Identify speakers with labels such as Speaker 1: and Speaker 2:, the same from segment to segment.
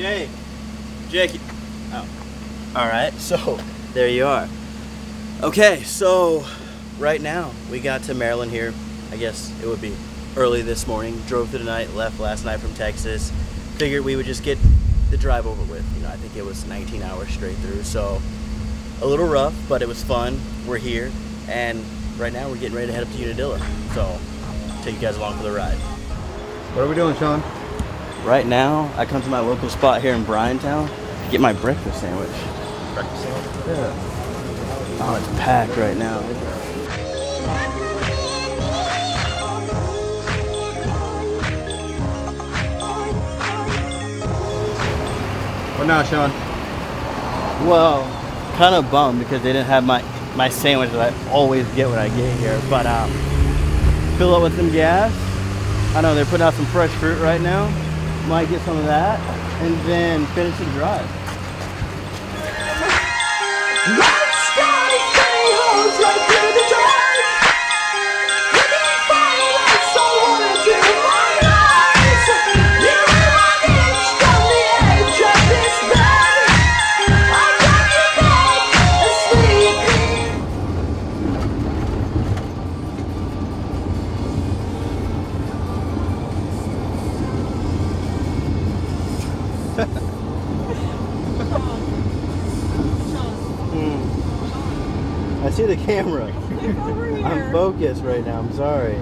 Speaker 1: Jake. Jake. Oh. All right, so there you are. Okay, so right now we got to Maryland here. I guess it would be early this morning. Drove through the night, left last night from Texas. Figured we would just get the drive over with. You know, I think it was 19 hours straight through, so a little rough, but it was fun. We're here, and right now we're getting ready to head up to Una-F'N-Dilla. So take you guys along for the ride.
Speaker 2: What are we doing, Sean?
Speaker 1: Right now, I come to my local spot here in Bryantown to get my breakfast sandwich.
Speaker 2: Breakfast sandwich?
Speaker 1: Yeah. Oh, it's packed right now.
Speaker 2: What now, Sean?
Speaker 1: Well, kind of bummed because they didn't have my sandwich that I always get when I get here. But fill up with some gas. I know they're putting out some fresh fruit right now. Might get some of that, and then finish the drive. I see the camera. I'm focused right now. I'm sorry.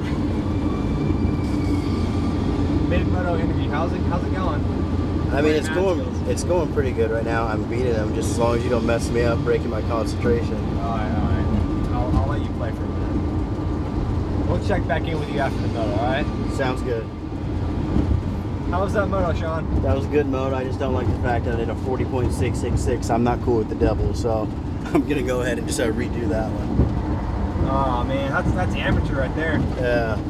Speaker 2: Mid-moto interview. How's it going?
Speaker 1: I mean, it's going pretty good right now. I'm beating them just as long as you don't mess me up, breaking my concentration.
Speaker 2: All right. I'll let you play for a minute. We'll check back in with you after the moto. All right?
Speaker 1: Sounds good.
Speaker 2: How was that moto, Sean?
Speaker 1: That was a good moto. I just don't like the fact that I did a 40.666. I'm not cool with the devil, so I'm gonna go ahead and just redo that one.
Speaker 2: Oh man, that's amateur right there.
Speaker 1: Yeah.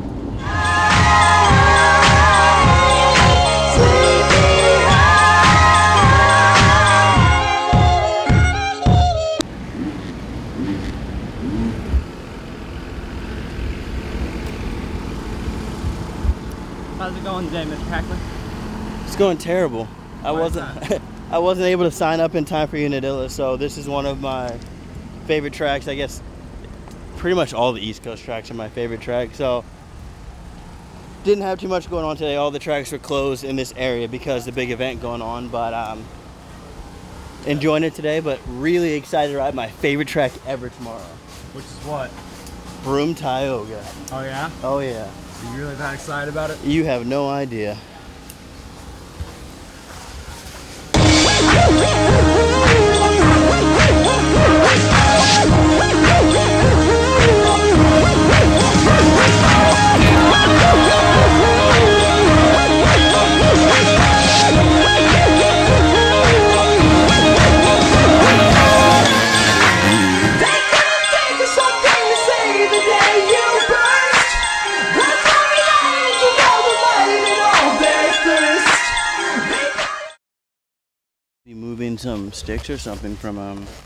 Speaker 3: How's it going today, Mr. Hackley?
Speaker 1: It's going terrible. I wasn't able to sign up in time for Una-F'N-Dilla, so this is one of my favorite tracks. I guess pretty much all the East Coast tracks are my favorite track. So didn't have too much going on today. All the tracks were closed in this area because the big event going on, but enjoying it today, but really excited to ride my favorite track ever tomorrow.
Speaker 2: Which is what?
Speaker 1: Broome Tioga.
Speaker 2: Oh yeah?
Speaker 1: Oh yeah.
Speaker 2: Are you really that excited about it?
Speaker 1: You have no idea. Moving some sticks or something from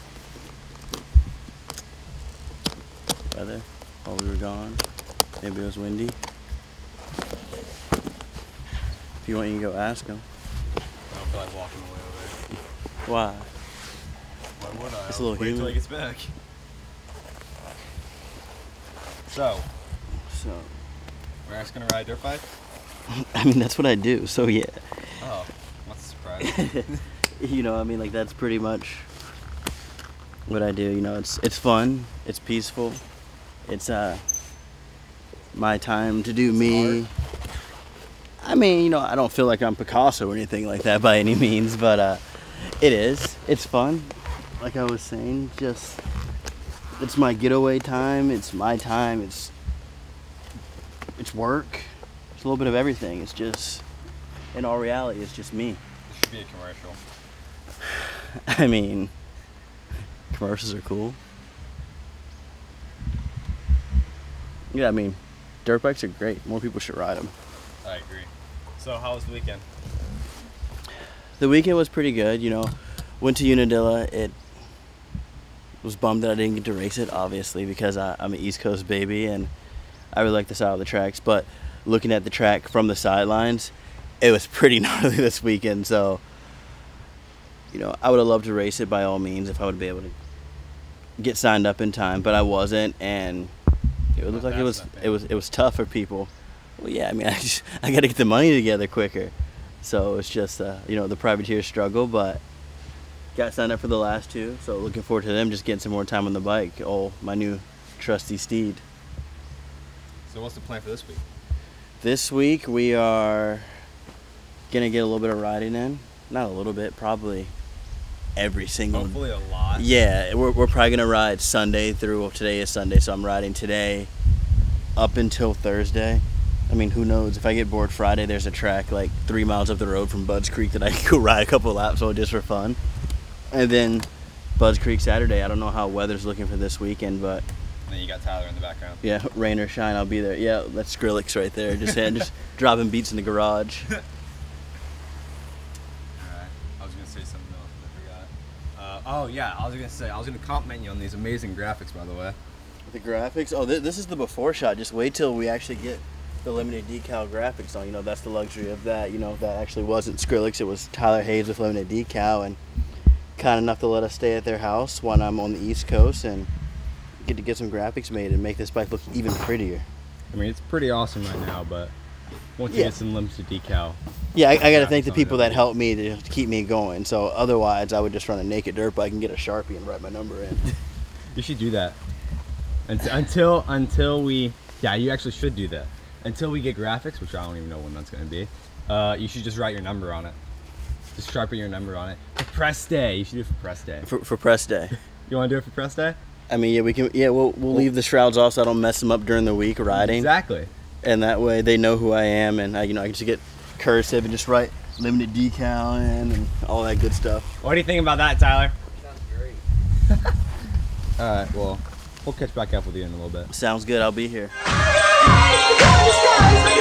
Speaker 1: weather while we were gone. Maybe it was windy. If you want, you can go ask him.
Speaker 2: I don't feel like walking away over there.
Speaker 1: Why?
Speaker 2: Why would I?
Speaker 1: It's a little
Speaker 2: wait
Speaker 1: humid.
Speaker 2: until he gets back. So we're asking to ride dirt bike?
Speaker 1: I mean, that's what I do, so yeah.
Speaker 2: Oh, that's a surprise.
Speaker 1: You know, I mean, like, that's pretty much what I do. You know, it's fun, it's peaceful, it's my time to do me. I mean, you know, I don't feel like I'm Picasso or anything like that by any means, but it's fun. Like I was saying, just it's my getaway time, it's my time, it's work, it's a little bit of everything. It's just, in all reality, it's just me.
Speaker 2: This should be a commercial.
Speaker 1: I mean, commercials are cool. Yeah, I mean, dirt bikes are great. More people should ride them.
Speaker 2: I agree. So how was the weekend?
Speaker 1: The weekend was pretty good, you know. Went to Una-F'N-Dilla. It was bummed that I didn't get to race it, obviously, because I'm an East Coast baby and I really like the style of the tracks. But looking at the track from the sidelines, it was pretty gnarly this weekend. So, you know, I would have loved to race it by all means if I would be able to get signed up in time, but I wasn't, and it looked like it was tough for people. Well, yeah, I mean, I got to get the money together quicker, so it's just you know, the privateer struggle, but got signed up for the last two, so looking forward to them just getting some more time on the bike. Oh, my new trusty steed.
Speaker 2: So what's the plan for this week?
Speaker 1: This week we are gonna get a little bit of riding in. Not a little bit, probably every single.
Speaker 2: Hopefully a lot.
Speaker 1: Yeah, we're probably gonna ride Sunday through. Well, today is Sunday, so I'm riding today up until Thursday. I mean, who knows? If I get bored Friday, there's a track like 3 miles up the road from Budds Creek that I can go ride a couple laps on just for fun. And then Budds Creek Saturday. I don't know how weather's looking for this weekend, but.
Speaker 2: And then you got Tyler in the background.
Speaker 1: Yeah, rain or shine, I'll be there. Yeah, that's Skrillex right there. Just dropping beats in the garage.
Speaker 2: Alright, I was gonna say something else, but I forgot. Oh yeah, I was gonna compliment you on these amazing graphics, by the way.
Speaker 1: The graphics? Oh, this is the before shot. Just wait till we actually get the limited decal graphics on. You know, that's the luxury of that. You know, that actually wasn't Skrillex. It was Tyler Hayes with limited decal, and kind enough to let us stay at their house when I'm on the East Coast and get some graphics made and make this bike look even prettier.
Speaker 2: I mean, it's pretty awesome right now, but once you get some limited decal.
Speaker 1: Yeah, I got to thank the people that helped me to keep me going. So otherwise, I would just run a naked dirt bike and get a Sharpie and write my number in.
Speaker 2: You should do that. Until we, yeah, you actually should do that. Until we get graphics, which I don't even know when that's going to be, you should just write your number on it. Just sharpen your number on it. For press day. You should do it for press day.
Speaker 1: For press day.
Speaker 2: You want to do it for press day?
Speaker 1: I mean, yeah, we can. Yeah, we'll leave the shrouds off so I don't mess them up during the week riding.
Speaker 2: Exactly.
Speaker 1: And that way they know who I am, and I can just get cursive and just write limited decal in and all that good stuff.
Speaker 2: What do you think about that, Tyler?
Speaker 3: Sounds great.
Speaker 2: All right. Well, we'll catch back up with you in a little bit.
Speaker 1: Sounds good. I'll be here.